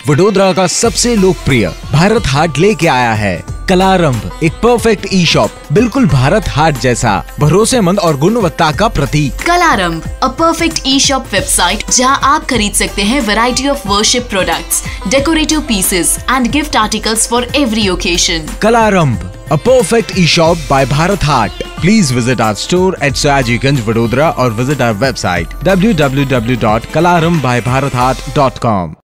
वडोदरा का सबसे लोकप्रिय भारत हाट लेके आया है कलारंभ, एक परफेक्ट ई शॉप, बिल्कुल भारत हाट जैसा, भरोसेमंद और गुणवत्ता का प्रतीक। Kalarambh, a perfect e shop website जहां आप खरीद सकते हैं variety of worship products, decorative pieces and gift articles for every occasion. Kalarambh, a perfect e-shop by Bharat Hart. Please visit our store at Sayajiganj, Vadodara or visit our website www.kalarambybharathat.com.